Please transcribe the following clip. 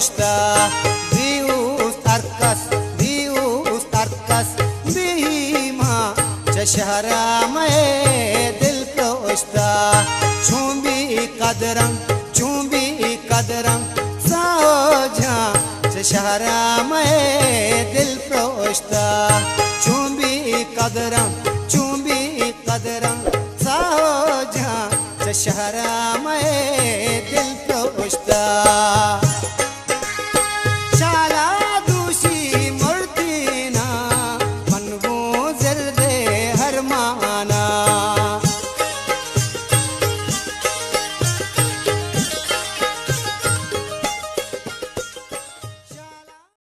प्रोष्टा dues अर्कस बीमा शहरा में दिल प्रोष्टा चुंबी कदरंग साझा शहरा में दिल प्रोष्टा चुंबी कदरंग साझा शहरा